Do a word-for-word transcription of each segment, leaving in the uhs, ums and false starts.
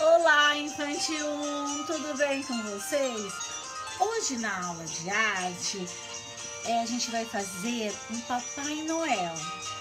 Olá, Infantil um, tudo bem com vocês? Hoje na aula de arte, é, a gente vai fazer um Papai Noel,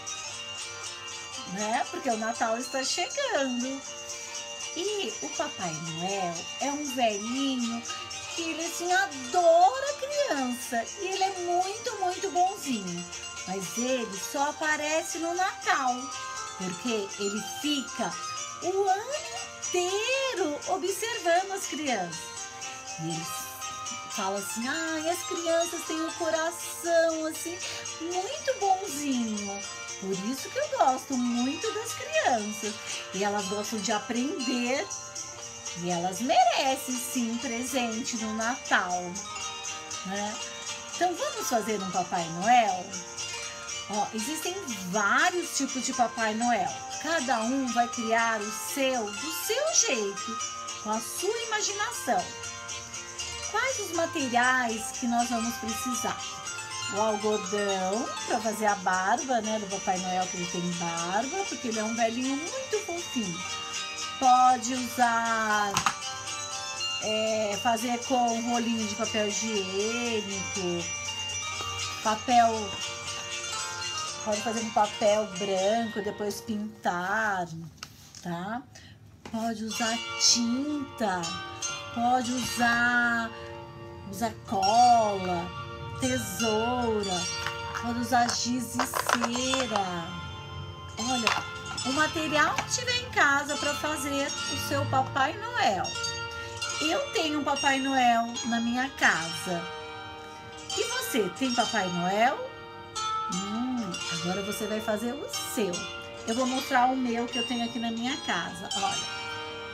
né? Porque o Natal está chegando. E o Papai Noel é um velhinho que ele assim adora criança e ele é muito, muito bonzinho. Mas ele só aparece no Natal, porque ele fica o ano inteiro observando as crianças. E ele fala assim, ai, as crianças têm um coração assim muito bonzinho. Por isso que eu gosto muito das crianças. E elas gostam de aprender. E elas merecem sim presente no Natal, né? Então vamos fazer um Papai Noel? Ó, existem vários tipos de Papai Noel. Cada um vai criar o seu do seu jeito, com a sua imaginação. Quais os materiais que nós vamos precisar? O algodão para fazer a barba, né, do Papai Noel, que ele tem barba, porque ele é um velhinho muito fofinho. Pode usar, é, fazer com rolinho de papel higiênico, papel, pode fazer com papel branco, depois pintar, tá? Pode usar tinta, pode usar, usar cola, tesoura, pode usar giz e cera. Olha, o material que tiver em casa para fazer o seu Papai Noel. Eu tenho um Papai Noel na minha casa. E você, tem Papai Noel? Hum, agora você vai fazer o seu. Eu vou mostrar o meu que eu tenho aqui na minha casa. Olha.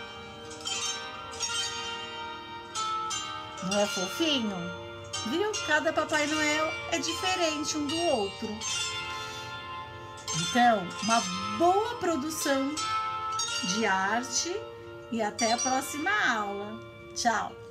Não é fofinho? Viu? Cada Papai Noel é diferente um do outro. Então, uma boa produção de arte e até a próxima aula. Tchau!